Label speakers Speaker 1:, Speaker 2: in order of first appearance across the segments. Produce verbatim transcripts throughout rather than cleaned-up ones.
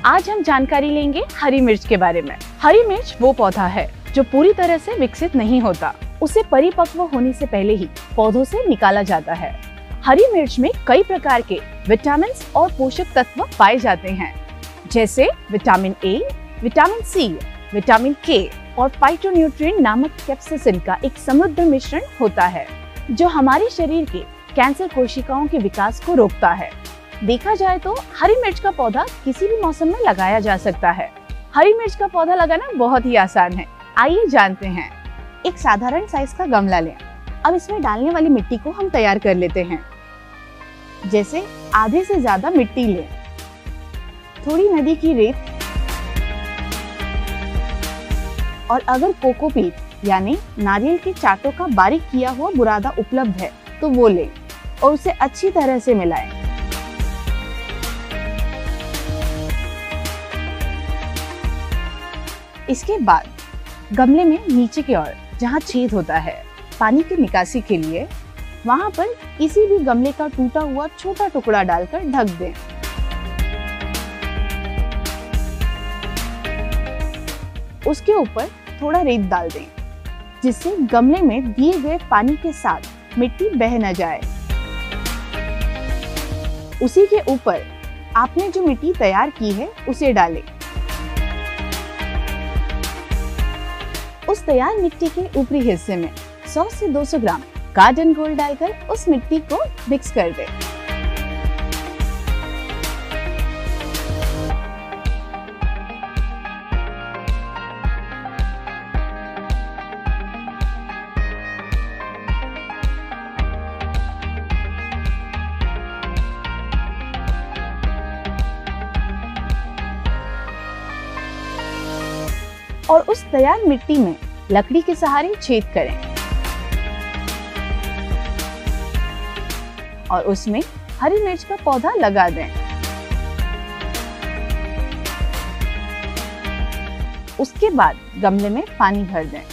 Speaker 1: आज हम जानकारी लेंगे हरी मिर्च के बारे में। हरी मिर्च वो पौधा है जो पूरी तरह से विकसित नहीं होता, उसे परिपक्व होने से पहले ही पौधों से निकाला जाता है। हरी मिर्च में कई प्रकार के विटामिन और पोषक तत्व पाए जाते हैं, जैसे vitamin A, vitamin C, vitamin K और फाइटोन्यूट्रिएंट नामक कैप्साइसिन का एक समृद्ध मिश्रण होता है जो हमारे शरीर के कैंसर कोशिकाओं के विकास को रोकता है। देखा जाए तो हरी मिर्च का पौधा किसी भी मौसम में लगाया जा सकता है। हरी मिर्च का पौधा लगाना बहुत ही आसान है। आइए जानते हैं। एक साधारण साइज का गमला लें। अब इसमें डालने वाली मिट्टी को हम तैयार कर लेते हैं। जैसे आधे से ज्यादा मिट्टी लें, थोड़ी नदी की रेत, और अगर कोकोपीट यानी नारियल के चाटों का बारीक किया हुआ बुरादा उपलब्ध है तो वो लें और उसे अच्छी तरह से मिलाएं। इसके बाद गमले में नीचे की ओर जहाँ छेद होता है पानी की निकासी के लिए, वहां पर किसी भी गमले का टूटा हुआ छोटा टुकड़ा डालकर ढक दें। उसके ऊपर थोड़ा रेत डाल दें, जिससे गमले में दिए गए पानी के साथ मिट्टी बह न जाए। उसी के ऊपर आपने जो मिट्टी तैयार की है उसे डालें। उस तैयार मिट्टी के ऊपरी हिस्से में सौ से दो सौ ग्राम गार्डन गोल्ड डालकर उस मिट्टी को मिक्स कर दें। और उस तैयार मिट्टी में लकड़ी के सहारे छेद करें और उसमें हरी मिर्च का पौधा लगा दें। उसके बाद गमले में पानी भर दें।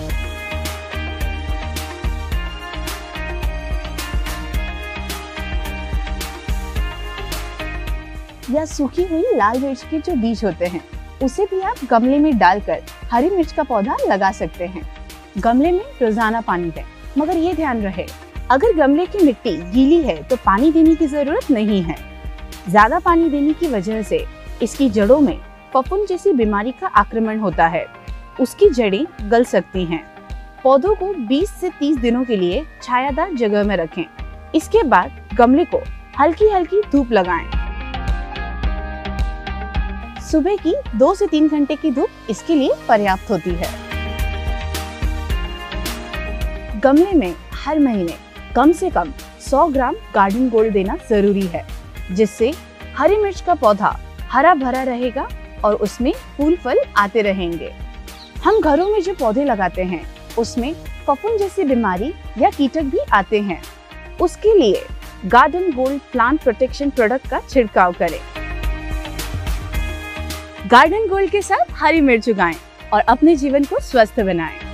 Speaker 1: या सूखी हुई लाल मिर्च के जो बीज होते हैं उसे भी आप गमले में डालकर हरी मिर्च का पौधा लगा सकते हैं। गमले में रोजाना पानी दें, मगर ये ध्यान रहे अगर गमले की मिट्टी गीली है तो पानी देने की जरूरत नहीं है। ज्यादा पानी देने की वजह से इसकी जड़ों में फफूंद जैसी बीमारी का आक्रमण होता है, उसकी जड़ें गल सकती हैं। पौधों को बीस से तीस दिनों के लिए छायादार जगह में रखें। इसके बाद गमले को हल्की हल्की धूप लगाएं। सुबह की दो से तीन घंटे की धूप इसके लिए पर्याप्त होती है। गमले में हर महीने कम से कम सौ ग्राम गार्डन गोल्ड देना जरूरी है, जिससे हरी मिर्च का पौधा हरा भरा रहेगा और उसमें फूल फल आते रहेंगे। हम घरों में जो पौधे लगाते हैं उसमें फफूंद जैसी बीमारी या कीटक भी आते हैं। उसके लिए garden gold plant protection product का छिड़काव करें। गार्डन गोल्ड के साथ हरी मिर्च उगाएं और अपने जीवन को स्वस्थ बनाएं।